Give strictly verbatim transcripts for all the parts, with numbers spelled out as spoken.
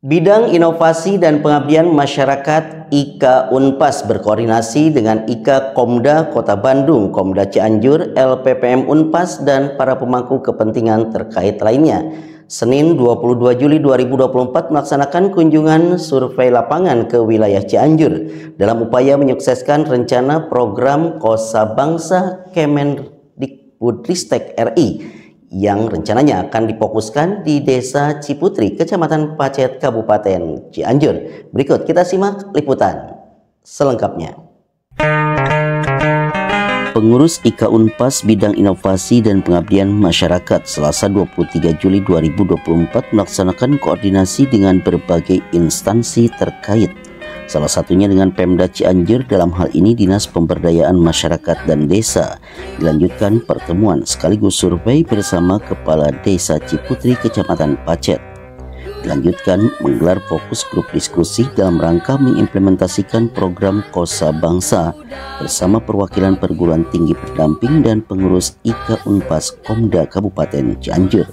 Bidang Inovasi dan Pengabdian Masyarakat I K Unpas berkoordinasi dengan I K Komda Kota Bandung, Komda Cianjur, L P P M Unpas, dan para pemangku kepentingan terkait lainnya. Senin dua puluh dua Juli dua ribu dua puluh empat melaksanakan kunjungan survei lapangan ke wilayah Cianjur dalam upaya menyukseskan rencana program Kosa Bangsa Kemendikbudristek R I yang rencananya akan difokuskan di Desa Ciputri, Kecamatan Pacet, Kabupaten Cianjur. Berikut kita simak liputan selengkapnya. Pengurus I K Unpas Bidang Inovasi dan Pengabdian Masyarakat Selasa dua puluh tiga Juli dua ribu dua puluh empat melaksanakan koordinasi dengan berbagai instansi terkait. Salah satunya dengan Pemda Cianjur, dalam hal ini Dinas Pemberdayaan Masyarakat dan Desa. Dilanjutkan pertemuan sekaligus survei bersama Kepala Desa Ciputri, Kecamatan Pacet. Dilanjutkan menggelar fokus grup diskusi dalam rangka mengimplementasikan program Kosa Bangsa bersama perwakilan perguruan tinggi pendamping dan pengurus I K Unpas Komda Kabupaten Cianjur.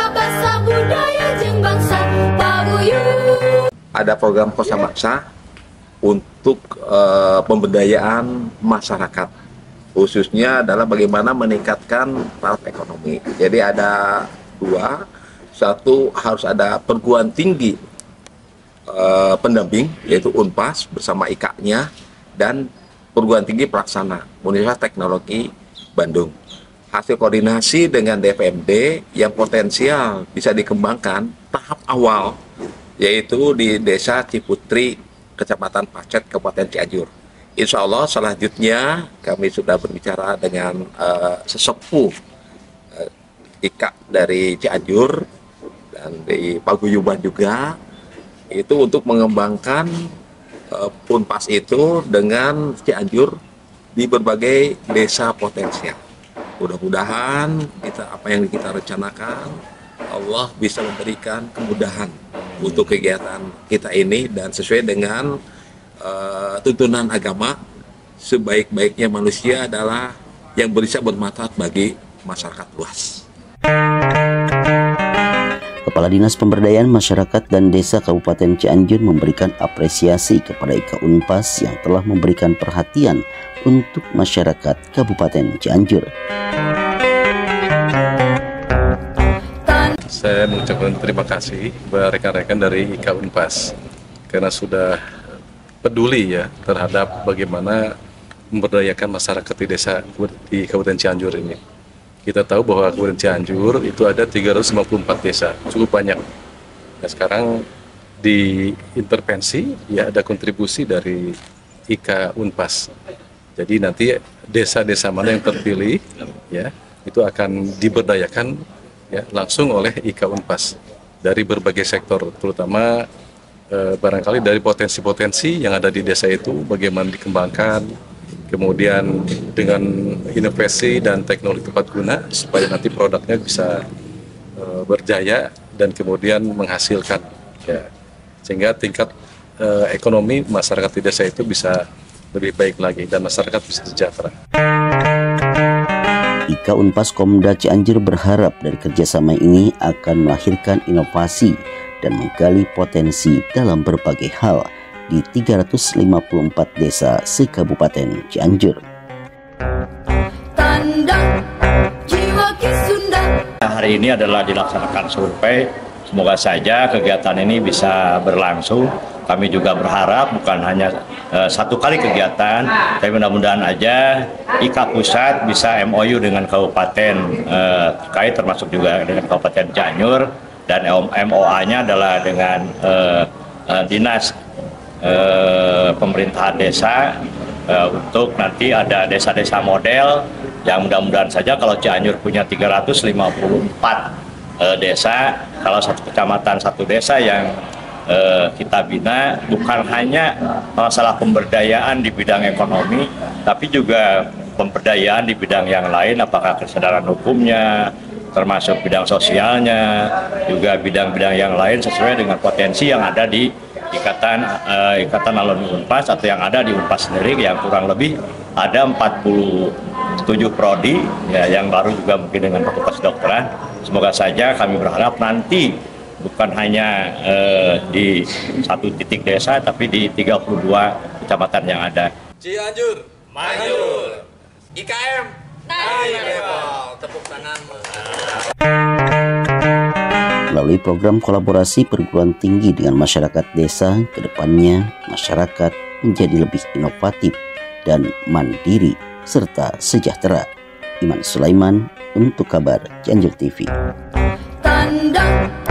Ada program Kosa Bangsa untuk uh, pemberdayaan masyarakat, khususnya adalah bagaimana meningkatkan taraf ekonomi. Jadi ada dua, satu harus ada perguruan tinggi uh, pendamping yaitu Unpas bersama I K-nya, dan perguruan tinggi pelaksana Universitas Teknologi Bandung. Hasil koordinasi dengan D P M D yang potensial bisa dikembangkan tahap awal yaitu di Desa Ciputri, Kecamatan Pacet, Kabupaten Cianjur. Insya Allah selanjutnya kami sudah berbicara dengan uh, sesepuh uh, I K dari Cianjur dan di Paguyuban juga, itu untuk mengembangkan uh, Unpas itu dengan Cianjur di berbagai desa potensial. Mudah-mudahan kita apa yang kita rencanakan Allah bisa memberikan kemudahan untuk kegiatan kita ini, dan sesuai dengan uh, tuntunan agama, sebaik-baiknya manusia adalah yang bisa bermanfaat bagi masyarakat luas. Kepala Dinas Pemberdayaan Masyarakat dan Desa Kabupaten Cianjur memberikan apresiasi kepada I K Unpas yang telah memberikan perhatian untuk masyarakat Kabupaten Cianjur. Saya mengucapkan terima kasih kepada rekan-rekan dari I K Unpas karena sudah peduli ya terhadap bagaimana memberdayakan masyarakat di desa di Kabupaten Cianjur ini. Kita tahu bahwa Kabupaten Cianjur itu ada tiga ratus lima puluh empat desa, cukup banyak. Nah, sekarang di intervensi ya ada kontribusi dari I K Unpas. Jadi nanti desa-desa mana yang terpilih ya itu akan diberdayakan ya langsung oleh I K Unpas dari berbagai sektor, terutama eh, barangkali dari potensi-potensi yang ada di desa itu bagaimana dikembangkan, kemudian dengan inovasi dan teknologi tepat guna supaya nanti produknya bisa eh, berjaya dan kemudian menghasilkan ya, sehingga tingkat eh, ekonomi masyarakat di desa itu bisa lebih baik lagi dan masyarakat bisa sejahtera. I K Unpas Komda Cianjur berharap dari kerjasama ini akan melahirkan inovasi dan menggali potensi dalam berbagai hal di tiga ratus lima puluh empat desa se-Kabupaten Cianjur. Hari ini adalah dilaksanakan survei. Semoga saja kegiatan ini bisa berlangsung. Kami juga berharap bukan hanya uh, satu kali kegiatan, tapi mudah-mudahan aja I K Pusat bisa M O U dengan kabupaten uh, terkait, termasuk juga dengan Kabupaten Cianjur, dan M O A-nya adalah dengan uh, uh, Dinas uh, Pemerintahan Desa uh, untuk nanti ada desa-desa model yang mudah-mudahan saja kalau Cianjur punya tiga ratus lima puluh empat uh, desa, kalau satu kecamatan satu desa yang kita bina bukan hanya masalah pemberdayaan di bidang ekonomi, tapi juga pemberdayaan di bidang yang lain, apakah kesadaran hukumnya, termasuk bidang sosialnya, juga bidang-bidang yang lain sesuai dengan potensi yang ada di ikatan uh, ikatan alumni Unpas atau yang ada di Unpas sendiri, yang kurang lebih ada empat puluh tujuh prodi ya, yang baru juga mungkin dengan fakultas kedokteran. Semoga saja kami berharap nanti bukan hanya uh, di satu titik desa, tapi di tiga puluh dua kecamatan yang ada. Cianjur, maju. I K M, naik level. Tepuk tangan. Melalui program kolaborasi perguruan tinggi dengan masyarakat desa, kedepannya masyarakat menjadi lebih inovatif dan mandiri serta sejahtera. Iman Sulaiman untuk kabar Cianjur T V. Tanda